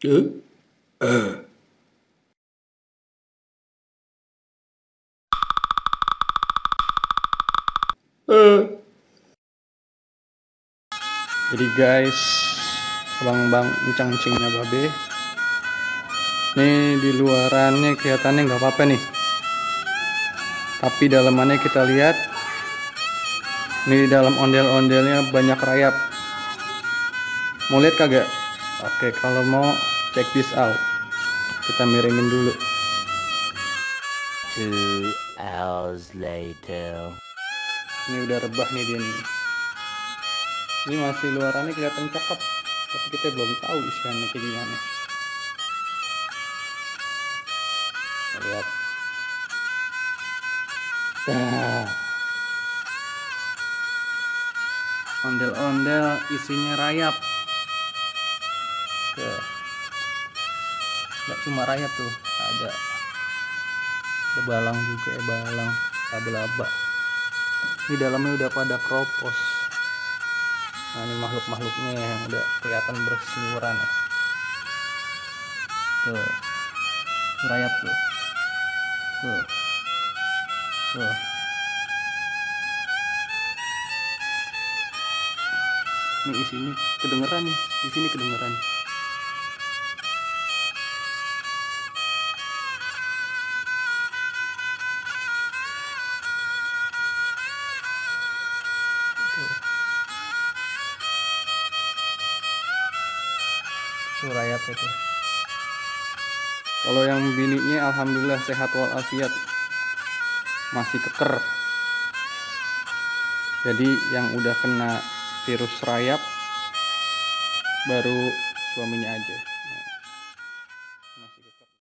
Jadi guys, abang encang-encingnya babe. Nih di luarannya kelihatannya nggak apa-apa nih. Tapi dalamannya kita lihat. Nih di dalam ondel-ondelnya banyak rayap. Mau lihat kagak? Oke, kalau mau check this out. Kita miringin dulu. 2 hours later. Ini udah rebah nih dia nih. Ini masih luarannya kelihatan cakep, tapi kita belum tahu isiannya kayak gimana. Lihat. Ondel-ondel isinya rayap. Tuh. Gak cuma rayap tuh, ada balang juga ya, balang, laba-laba. Ini dalamnya udah pada kropos. Nah, ini makhluk-makhluknya yang udah kelihatan berseliweran ya. Tuh, rayap tuh. Tuh. Tuh. Ini isinya kedengeran nih, di sini kedengeran. Tuh rayap itu. Kalau yang bininya alhamdulillah sehat walafiat, masih keker. Jadi yang udah kena virus rayap baru suaminya aja.